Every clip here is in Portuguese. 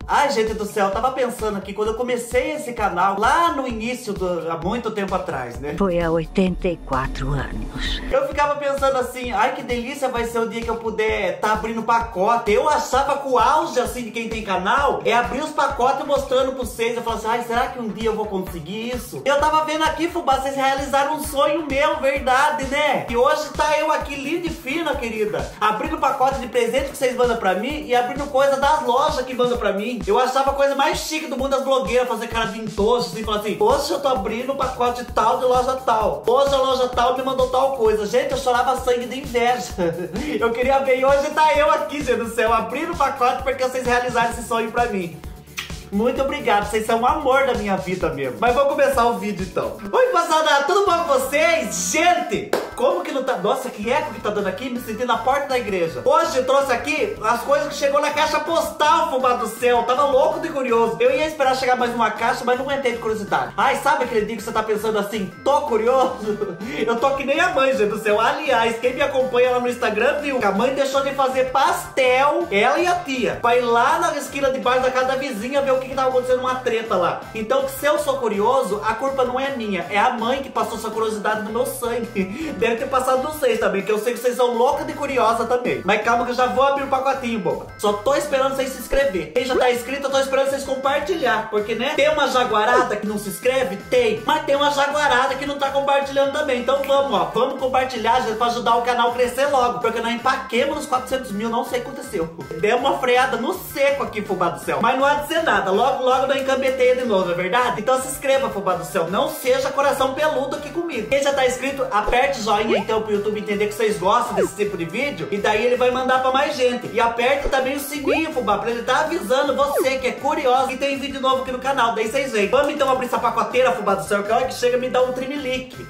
Ai, gente do céu, eu tava pensando aqui, quando eu comecei esse canal, lá no início, há muito tempo atrás, né? Foi há 84 anos. Eu ficava pensando assim, ai, que delícia vai ser o dia que eu puder tá abrindo pacote. Eu achava que o auge, assim, de quem tem canal, é abrir os pacotes mostrando pra vocês. Eu falava assim, ai, será que um dia eu vou conseguir isso? Eu tava vendo aqui, fubá, vocês realizaram um sonho meu, verdade, né? E hoje tá eu aqui, linda e fina, querida, abrindo pacote de presente que vocês mandam pra mim e abrindo coisa das lojas que mandam pra mim. Eu achava a coisa mais chique do mundo das blogueiras fazer cara de entojo, assim, falar assim, hoje eu tô abrindo um pacote tal de loja tal. Hoje a loja tal me mandou tal coisa. Gente, eu chorava sangue de inveja. Eu queria ver e hoje tá eu aqui, gente do céu, abrindo o pacote porque vocês realizaram esse sonho pra mim. Muito obrigado, vocês são o amor da minha vida mesmo. Mas vamos começar o vídeo então. Oi, passada, tudo bom com vocês? Gente, como que não tá... Nossa, que eco que tá dando aqui, me senti na porta da igreja. Hoje eu trouxe aqui as coisas que chegou na caixa postal, fubá do céu. Tava louco de curioso. Eu ia esperar chegar mais uma caixa, mas não aguentei de curiosidade. Ai, sabe aquele dia que você tá pensando assim, tô curioso? Eu tô que nem a mãe, gente do céu. Aliás, quem me acompanha lá no Instagram viu que a mãe deixou de fazer pastel, ela e a tia, pra ir lá na esquina de baixo da casa da vizinha ver o que tava acontecendo, uma treta lá. Então, se eu sou curioso, a culpa não é minha, é a mãe que passou essa curiosidade no meu sangue. Deve ter passado nos vocês também, que eu sei que vocês são loucas de curiosa também. Mas calma que eu já vou abrir um pacotinho, boba. Só tô esperando vocês se inscrever. Quem já tá inscrito, eu tô esperando vocês compartilhar. Porque, né, tem uma jaguarada que não se inscreve? Tem. Mas tem uma jaguarada que não tá compartilhando também. Então vamos, ó, vamos compartilhar, gente, pra ajudar o canal a crescer logo. Porque nós empaquemos nos 400 mil, não sei o que aconteceu. Deu uma freada no seco aqui, fubá do céu. Mas não há de ser nada. Logo, logo nós encambeteia de novo, é verdade? Então se inscreva, fubá do céu. Não seja coração peludo aqui comigo. Quem já tá inscrito, aperte joinha então pro YouTube entender que vocês gostam desse tipo de vídeo. E daí ele vai mandar pra mais gente. E aperte também o sininho, fubá, pra ele tá avisando você que é curioso que tem vídeo novo aqui no canal. Daí vocês veem. Vamos então abrir essa pacoteira, fubá do céu, que a hora que chega me dá um trimelique.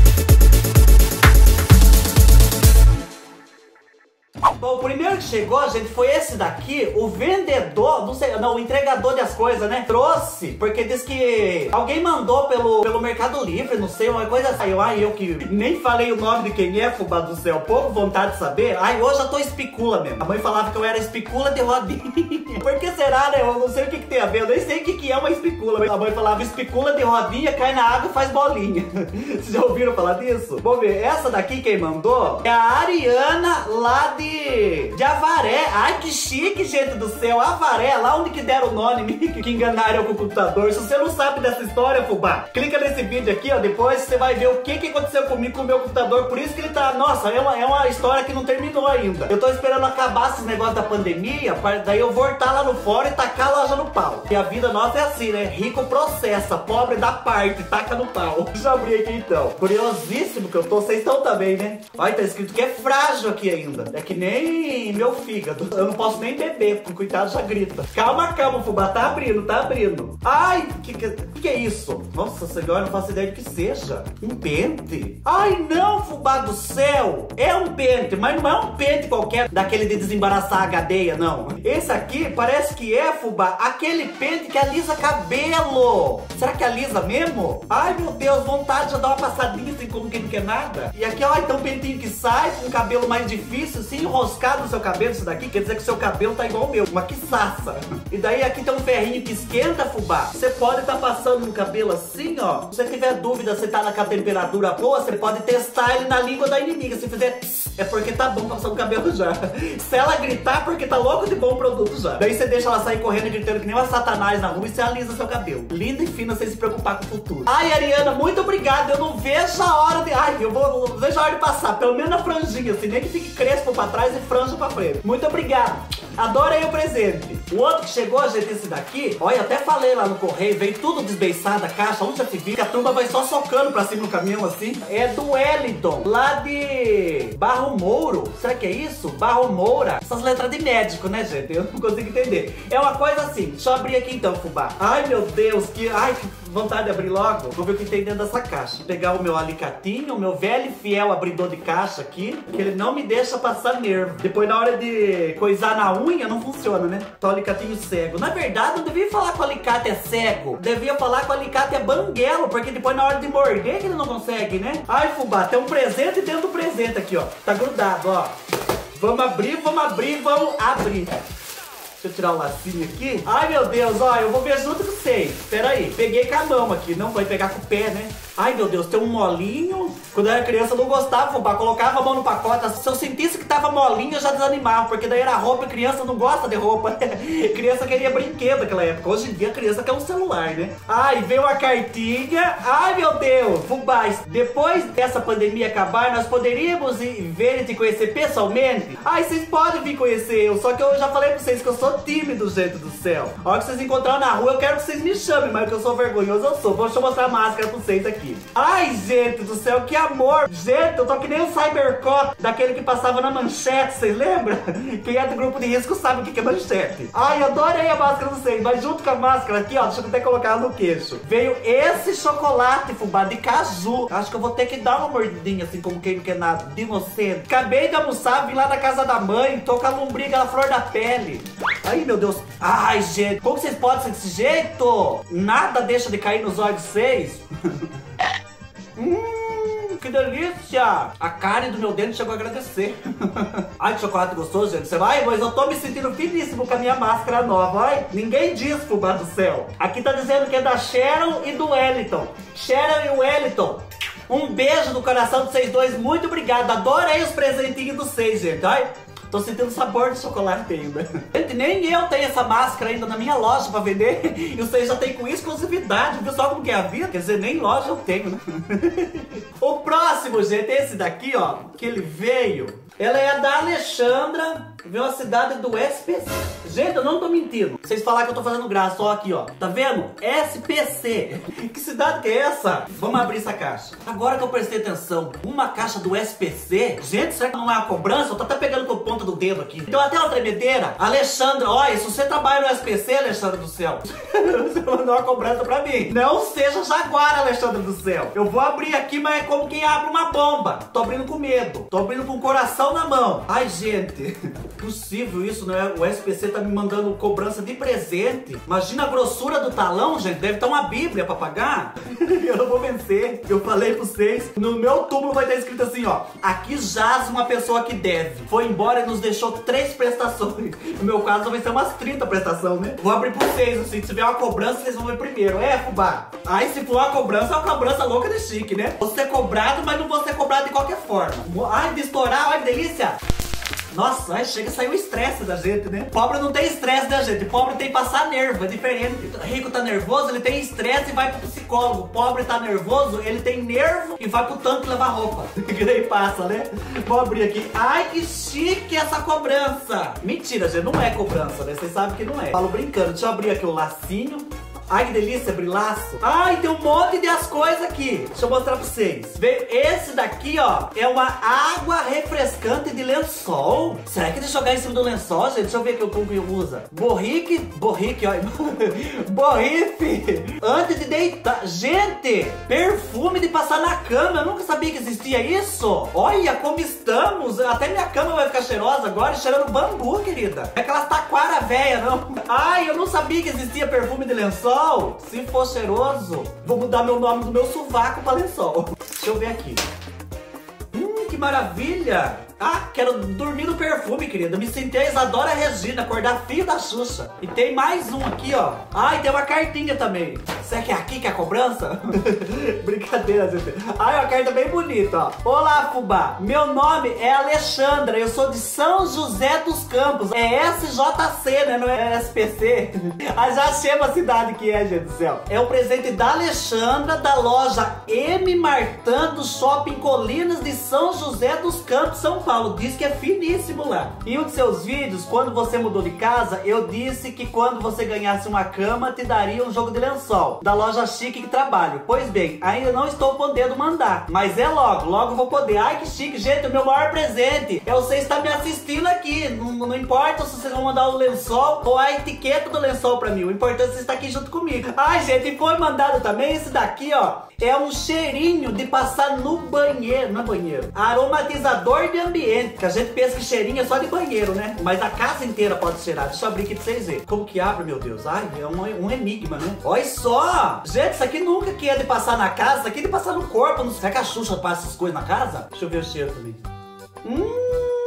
Bom, o primeiro que chegou, gente, foi esse daqui. O vendedor, não sei, não, o entregador das coisas, né? Trouxe, porque disse que alguém mandou pelo Mercado Livre, não sei, uma coisa assim. Ai, eu que nem falei o nome de quem é, fubá do céu, pouco vontade de saber. Ai, hoje eu tô espicula mesmo. A mãe falava que eu era espicula de rodinha. Por que será, né? Eu não sei o que tem a ver, eu nem sei o que é uma espicula. A mãe falava espicula de rodinha, cai na água e faz bolinha. Vocês já ouviram falar disso? Vamos ver, essa daqui quem mandou é a Ariana lá de Avaré. Ai, que chique, gente do céu. Avaré, lá onde que deram o nome que enganaram com o computador. Se você não sabe dessa história, fubá, clica nesse vídeo aqui, ó. Depois você vai ver o que aconteceu comigo com o meu computador. Por isso que ele tá... Nossa, é uma história que não terminou ainda. Eu tô esperando acabar esse negócio da pandemia, daí eu voltar lá no fórum e tacar a loja no pau. E a vida nossa é assim, né? Rico processa, pobre dá parte, taca no pau. Já abri aqui então. Curiosíssimo que eu tô, vocês estão também, né? Olha, tá escrito que é frágil aqui ainda. É que nem meu fígado. Eu não posso nem beber, porque coitado já grita. Calma, calma, fubá, tá abrindo, tá abrindo. Ai, que é isso? Nossa senhora, não faço ideia de que seja. Um pente? Ai, não, fubá do céu. É um pente, mas não é um pente qualquer, daquele de desembaraçar a gadeia, não. Esse aqui parece que é, fubá, aquele pente que alisa cabelo. Será que alisa mesmo? Ai, meu Deus, vontade de já dar uma passadinha assim como quem não quer nada. E aqui, ó, então um pentinho que sai, com um cabelo mais difícil, assim, enroscado no seu cabelo. Isso daqui quer dizer que o seu cabelo tá igual o meu, uma quiçaça. E daí aqui tem um ferrinho que esquenta, fubá. Você pode estar passando no cabelo assim, ó. Se você tiver dúvida se tá naquela temperatura boa, você pode testar ele na língua da inimiga. Se fizer tss, é porque tá bom passar no cabelo já. Se ela gritar, porque tá louco de bom produto já. Daí você deixa ela sair correndo e gritando que nem uma satanás na rua e você alisa seu cabelo. Linda e fina, sem se preocupar com o futuro. Ai, Ariana, muito obrigada. Eu não vejo a hora de... Ai, eu vou vejo a hora de passar. Pelo menos na franjinha, assim, nem que fique crespo pra trás e franja pra frente. Muito obrigado. Adorei o presente. O outro que chegou, gente, esse daqui, olha, até falei lá no correio, veio tudo desbeiçado a caixa, onde já se viu, que a turma vai só socando pra cima no caminhão assim. É do Wellington, lá de Barro Mouro. Será que é isso? Barro Moura. Essas letras de médico, né, gente? Eu não consigo entender. É uma coisa assim, deixa eu abrir aqui então, fubá. Ai, meu Deus, ai, que vontade de abrir logo. Vou ver o que tem dentro dessa caixa. Vou pegar o meu alicatinho, o meu velho e fiel abridor de caixa aqui, que ele não me deixa passar nervo. Depois, na hora de coisar na unha, não funciona, né? Então, o alicatinho cego. Na verdade, não devia falar que o alicate é cego. Devia falar que o alicate é banguelo, porque depois, na hora de morder, que ele não consegue, né? Ai, fubá, tem um presente dentro do presente aqui, ó. Tá grudado, ó. Vamos abrir, vamos abrir, vamos abrir. Deixa eu tirar o lacinho aqui. Ai, meu Deus, ó, eu vou ver junto com vocês. Pera aí, peguei com a mão aqui. Não vai pegar com o pé, né? Ai, meu Deus, tem um molinho. Quando eu era criança, eu não gostava, fubá. Colocava a mão no pacote. Se eu sentisse que tava molinho, eu já desanimava. Porque daí era roupa e criança não gosta de roupa. Criança queria brinquedo naquela época. Hoje em dia, a criança quer um celular, né? Ai, veio uma cartinha. Ai, meu Deus, fubá. Depois dessa pandemia acabar, nós poderíamos ver e te conhecer pessoalmente? Ai, vocês podem vir conhecer eu. Só que eu já falei pra vocês que eu sou tímido, gente do céu. A hora que vocês encontrarem na rua, eu quero que vocês me chamem. Mas que eu sou vergonhoso, eu sou. Deixa eu mostrar a máscara pra vocês aqui. Ai, gente do céu, que amor. Gente, eu tô que nem o Cybercop, daquele que passava na manchete, vocês lembram? Quem é do grupo de risco sabe o que é manchete. Ai, eu adorei a máscara de vocês. Mas junto com a máscara aqui, ó, deixa eu até colocar no queixo. Veio esse chocolate, fubá, de caju. Acho que eu vou ter que dar uma mordidinha, assim, como quem não quer nada, de inocente. Acabei de almoçar, vim lá da casa da mãe, tô com a lombriga na flor da pele. Ai, meu Deus. Ai, gente, como vocês podem ser desse jeito? Nada deixa de cair nos olhos de vocês. Que delícia! A Karen do meu dente chegou a agradecer. Ai, que chocolate gostoso, gente. Você vai? Mas eu tô me sentindo finíssimo com a minha máscara nova. Ai, ninguém diz, fubá do céu. Aqui tá dizendo que é da Sharon e do Wellington. Sharon e Wellington. Um beijo no coração de vocês dois. Muito obrigado. Adorei os presentinhos de vocês, gente. Ai, tô sentindo sabor de chocolate ainda. Gente, nem eu tenho essa máscara ainda na minha loja pra vender. E vocês já tem com exclusividade. Viu só como que é a vida? Quer dizer, nem loja eu tenho, né? O próximo, gente, esse daqui, ó, que ele veio. Ela é da Alexandra, veio a cidade do SPC. Gente, eu não tô mentindo. Vocês falaram que eu tô fazendo graça, ó aqui, ó. Tá vendo? SPC. Que cidade que é essa? Vamos abrir essa caixa. Agora que eu prestei atenção, uma caixa do SPC? Gente, será que não é uma cobrança? Eu tô até pegando com a ponta do dedo aqui. Deu até uma tremedeira. Alexandra, olha, se você trabalha no SPC, Alexandra do céu, você mandou uma cobrança pra mim. Não seja jaguar, Alexandra do céu. Eu vou abrir aqui, mas é como quem abre uma bomba. Tô abrindo com medo. Tô abrindo com o coração na mão. Ai, gente, possível isso, né? O SPC tá me mandando cobrança de presente. Imagina a grossura do talão, gente. Deve estar uma bíblia pra pagar. Eu não vou vencer. Eu falei pra vocês, no meu túmulo vai estar escrito assim, ó: aqui jaz uma pessoa que deve. Foi embora e nos deixou 3 prestações. No meu caso vai ser umas 30 prestações, né? Vou abrir pra vocês, assim. Se tiver uma cobrança, vocês vão ver primeiro. É, fubá. Aí se for uma cobrança, é uma cobrança louca de chique, né? Vou ser cobrado, mas não vou ser cobrado de qualquer forma. Ai, de estourar, ai, delícia. Nossa, ai, chega a sair o estresse da gente, né? Pobre não tem estresse, né, gente? Pobre tem que passar nervo, é diferente. Rico tá nervoso, ele tem estresse e vai pro psicólogo. Pobre tá nervoso, ele tem nervo e vai pro tanque levar roupa. Que nem passa, né? Vou abrir aqui. Ai, que chique essa cobrança. Mentira, gente, não é cobrança, né? Vocês sabem que não é. Falo brincando. Deixa eu abrir aqui o lacinho. Ai, que delícia, abrir laço. Ai, tem um monte de as coisas aqui. Deixa eu mostrar pra vocês. Veio esse daqui, ó. É uma água refrescante de lençol. Será que é de jogar em cima do lençol, gente? Deixa eu ver aqui como que usa. Borrique, ó. Borrife. Antes de deitar. Gente, perfume de passar na cama. Eu nunca sabia que existia isso. Olha como estamos. Até minha cama vai ficar cheirosa agora, cheirando bambu, querida. Não é aquelas taquara velha, não. Ai, eu não sabia que existia perfume de lençol. Se for cheiroso, vou mudar meu nome do meu sovaco pra lençol. Deixa eu ver aqui. Que maravilha! Ah, quero dormir no perfume, querida. Me senti a Isadora Regina, acordar filho da Xuxa. E tem mais um aqui, ó. Ah, e tem uma cartinha também. Será que é aqui que é a cobrança? Brincadeira, gente. Ah, é uma carta bem bonita, ó. Olá, fubá. Meu nome é Alexandra. Eu sou de São José dos Campos. É SJC, né? Não é SPC. Ah, já chama a cidade que é, gente do céu. É o presente da Alexandra, da loja M. Martã, do Shopping Colinas de São José dos Campos, São Paulo. Diz que é finíssimo lá. Em um de seus vídeos, quando você mudou de casa, eu disse que quando você ganhasse uma cama, te daria um jogo de lençol da loja chique que trabalho. Pois bem, ainda não estou podendo mandar, mas é logo vou poder. Ai, que chique, gente, o meu maior presente é você estar me assistindo aqui. Não importa se vocês vão mandar o lençol ou a etiqueta do lençol pra mim, o importante é você estar aqui junto comigo. Ai, gente, foi mandado também esse daqui, ó. É um cheirinho de passar no banheiro, não é banheiro, aromatizador de ambiente, que a gente pensa que cheirinho é só de banheiro, né? Mas a casa inteira pode cheirar. Deixa eu abrir aqui pra vocês verem. Como que abre, meu Deus? Ai, é um enigma, né? Olha só! Gente, isso aqui nunca que é de passar na casa, isso aqui é de passar no corpo. Será que a Xuxa passa essas coisas na casa? Deixa eu ver o cheiro também.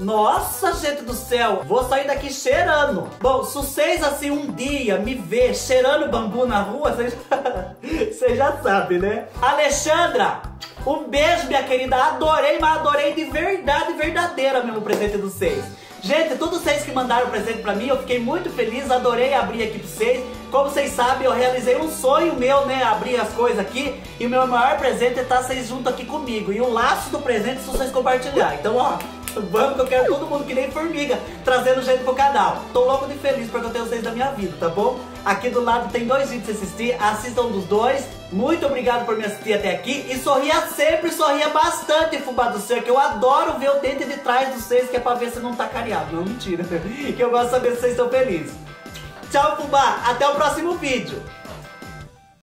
Nossa, gente do céu, vou sair daqui cheirando. Bom, se vocês assim um dia me ver cheirando bambu na rua, vocês já sabem, né? Alexandra, um beijo, minha querida. Adorei, mas adorei de verdade, verdadeira mesmo o presente dos seis. Gente, todos vocês que mandaram presente pra mim, eu fiquei muito feliz, adorei abrir aqui pra vocês. Como vocês sabem, eu realizei um sonho meu, né, abrir as coisas aqui. E o meu maior presente é estar vocês junto aqui comigo. E o laço do presente se vocês compartilhar. Então, ó, vamos que eu quero todo mundo que nem formiga, trazendo gente pro canal. Tô louco de feliz porque eu tenho vocês na minha vida, tá bom? Aqui do lado tem 2 vídeos pra assistir, assistam dos 2. Muito obrigado por me assistir até aqui. E sorria sempre, sorria bastante, fubá do céu, que eu adoro ver o dente de trás dos seis, que é pra ver se não tá cariado. Não, mentira. Que eu gosto de saber se vocês estão felizes. Tchau, fubá. Até o próximo vídeo.